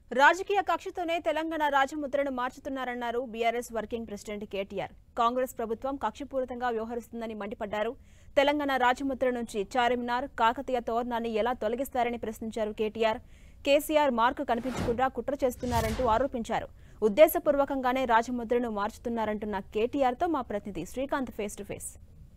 రాజకీయ కక్షతోనే తెలంగాణ రాజముద్రను మార్చుతున్నారన్నారు BRS working president KTR. Congress ప్రభుత్వం కక్షపూరితంగా వ్యవహరిస్తుందని మండిపడ్డారు. తెలంగాణ రాజముద్ర నుంచి చార్మినార్, కాకతీయ తోరణాన్ని ఎలా తొలగిస్తారని ప్రశ్నించారు కేటీఆర్. కేసీఆర్ మార్కు కనిపించకుండా కుట్ర చేస్తున్నారంటూ ఆరోపించారు. ఉద్దేశపూర్వకంగానే రాజముద్రను మార్చుతున్నారంటున్న కేటీఆర్తో మా ప్రతినిధి Srikanth face to face.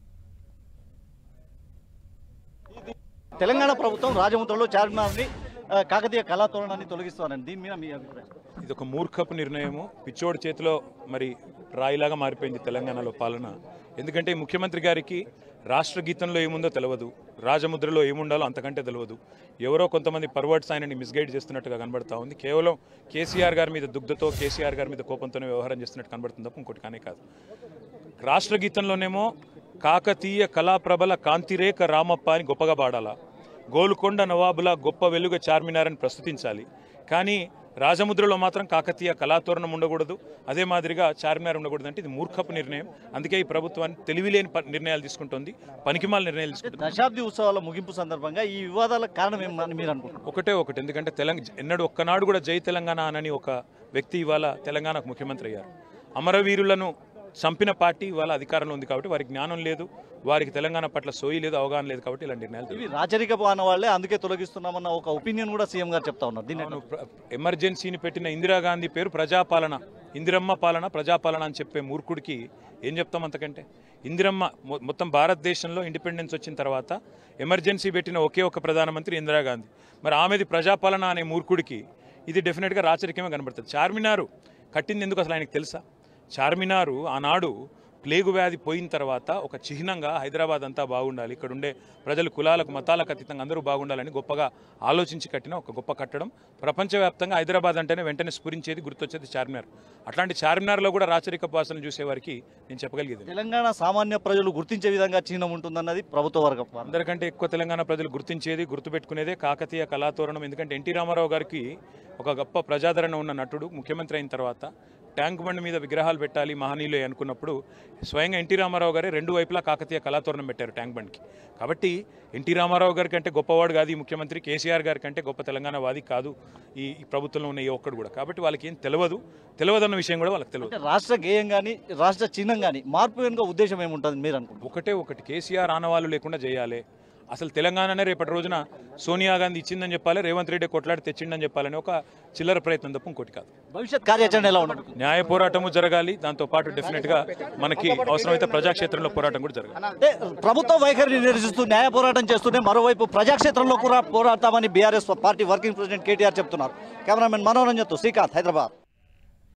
Telangana ప్రభుత్వం రాజముద్రలో చార్మినార్ని కాకతీయ కళాతోరణాన్ని తొలగిస్తారని దీని మీద మీ అభిప్రాయం? ఇది ఒక మూర్ఖపు నిర్ణయము. పిచ్చోడి చేతిలో మరి రాయిలాగా మారిపోయింది తెలంగాణలో పాలన. ఎందుకంటే ముఖ్యమంత్రి గారికి రాష్ట్ర గీతంలో ఏముందో తెలియదు, రాజముద్రలో ఏముండాలో అంతకంటే తెలియదు. ఎవరో కొంతమంది పర్వర్ట్స్ ఆయనని మిస్గైడ్ చేస్తున్నట్టుగా కనబడతా ఉంది. కేవలం కేసీఆర్ గారి మీద దుగ్ధతో, కేసీఆర్ గారి మీద కోపంతోనే వ్యవహారం చేస్తున్నట్టు కనబడుతుంది తప్ప ఇంకోటి కానే కాదు. రాష్ట్ర గీతంలోనేమో కాకతీయ కళాప్రబల కాంతిరేఖ రామప్ప అని గొప్పగా పాడాలా, గోల్కొండ నవాబుల గొప్ప వెలుగ చార్మినార్ అని ప్రస్తుతించాలి. కానీ రాజముద్రలో మాత్రం కాకతీయ కళాతోరణం ఉండకూడదు, అదే మాదిరిగా చార్మినార్ ఉండకూడదు. అంటే ఇది మూర్ఖపు నిర్ణయం. అందుకే ఈ ప్రభుత్వాన్ని తెలివిలేని నిర్ణయాలు తీసుకుంటుంది, పనికిమాల నిర్ణయాలు తీసుకుంటుంది. దశాబ్ది ఉత్సవాల ముగింపు సందర్భంగా ఈ వివాదాలకు కారణం ఏమని మీరు అనుకుంటున్నారు? ఒకటి ఎందుకంటే ఎన్నడూ ఒక్కనాడు కూడా జై తెలంగాణ అనని ఒక వ్యక్తి ఇవాళ తెలంగాణకు ముఖ్యమంత్రి అయ్యారు. అమరవీరులను చంపిన పార్టీ ఇవాళ అధికారంలో ఉంది కాబట్టి వారికి జ్ఞానం లేదు, వారికి తెలంగాణ పట్ల సోయి లేదు, అవగాహన లేదు కాబట్టి ఇలాంటి నిర్ణయాలు. ఇవి రాచరిక పాలన వాళ్ళే అందుకే తొలగిస్తున్నామన్న ఒక ఒపీనియన్ కూడా సీఎం గారు చెప్తా ఉన్నారు. దీన్ని ఎమర్జెన్సీని పెట్టిన ఇందిరాగాంధీ పేరు ప్రజాపాలన, ఇందిరమ్మ పాలన ప్రజాపాలన అని చెప్పే మూర్ఖుడికి ఏం చెప్తాం అంతకంటే? ఇందిరమ్మ మొత్తం భారతదేశంలో ఇండిపెండెన్స్ వచ్చిన తర్వాత ఎమర్జెన్సీ పెట్టిన ఒకే ఒక ప్రధానమంత్రి ఇందిరాగాంధీ. మరి ఆమెది ప్రజాపాలన అనే మూర్ఖుడికి ఇది డెఫినెట్గా రాచరికమే కనబడుతుంది. చార్మినారు కట్టింది ఎందుకు అసలు ఆయనకు తెలుసా? చార్మినారు ఆనాడు ప్లేగు వ్యాధి పోయిన తర్వాత ఒక చిహ్నంగా హైదరాబాద్ అంతా బాగుండాలి, ఇక్కడ ఉండే ప్రజలు కులాలకు మతాలకు అతీతంగా అందరూ బాగుండాలని గొప్పగా ఆలోచించి కట్టిన ఒక గొప్ప కట్టడం. ప్రపంచవ్యాప్తంగా హైదరాబాద్ అంటేనే వెంటనే స్ఫురించేది, గుర్తొచ్చేది చార్మినార్. అట్లాంటి చార్మినార్లో కూడా రాచరిక వాసన చూసేవారికి నేను చెప్పగలిగేది, తెలంగాణ సామాన్య ప్రజలు గుర్తించే విధంగా చిహ్నం ఉంటుందన్నది ప్రభుత్వ వర్గం. అందరికంటే ఎక్కువ తెలంగాణ ప్రజలు గుర్తించేది, గుర్తుపెట్టుకునేదే కాకతీయ కళాతోరణం. ఎందుకంటే ఎన్టీ రామారావు గారికి ఒక గొప్ప ప్రజాదరణ ఉన్న నటుడు. ముఖ్యమంత్రి అయిన తర్వాత ట్యాంక్ బండ్ మీద విగ్రహాలు పెట్టాలి మహనీయులే అనుకున్నప్పుడు స్వయంగా ఎన్టీ రామారావు గారే రెండు వైపులా కాకతీయ కళాతోరణం పెట్టారు ట్యాంక్ బండ్కి. కాబట్టి ఎన్టీ రామారావు గారి కంటే గొప్పవాడు కాదు ఈ ముఖ్యమంత్రి, కేసీఆర్ గారి కంటే గొప్ప తెలంగాణ వాది కాదు ఈ ప్రభుత్వంలో ఉన్న ఏ ఒక్కడు కూడా. కాబట్టి వాళ్ళకి ఏం తెలియదన్న విషయం కూడా వాళ్ళకి తెలియదు. రాష్ట్ర గేయం కానీ రాష్ట్ర చిహ్నం కానీ మార్పు వెనుక ఉద్దేశం ఏముంటుంది మీరు అనుకుంటారు? ఒకటి కేసీఆర్ ఆనవాళ్ళు లేకుండా చేయాలి. అసలు తెలంగాణనే రేపటి రోజున సోనియా గాంధీ ఇచ్చిందని చెప్పాలి, రేవంత్ రెడ్డి కొట్లాడి తెచ్చిందని చెప్పాలని ఒక చిల్లర ప్రయత్నం తప్ప ఇంకోటి కాదు. భవిష్యత్ కార్యాచరణ ఎలా ఉండదు? న్యాయ పోరాటము జరగాలి, దాంతోపాటు డెఫినెట్గా మనకి అవసరమైతే ప్రజాక్షేత్రంలో పోరాటం కూడా జరగాలి. అంటే ప్రభుత్వ వైఖరిని నిరసిస్తూ న్యాయ పోరాటం చేస్తూనే మరోవైపు ప్రజాక్షేత్రంలో కూడా పోరాడతామని BRS party working president KTR చెప్తున్నారు. కెమెరామెన్ మనోరంజన్తో శ్రీకాంత్, హైదరాబాద్.